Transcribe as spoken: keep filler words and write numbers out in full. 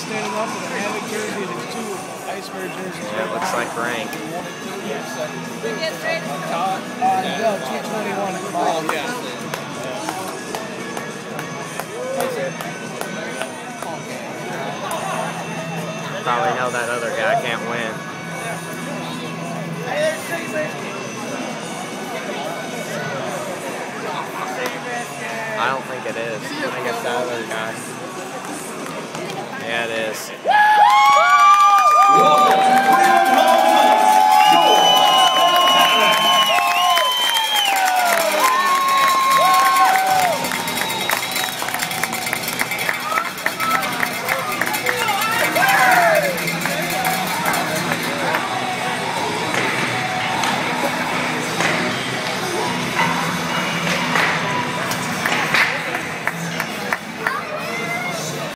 standing up with a Havoc jersey and two IceBears jerseys. Yeah, it looks like rank. Top, uh, no, two twenty-one at the bottom. Oh, yeah. Probably know that other guy can't win. I don't think it is. I think it's the other guy. Yeah, it is.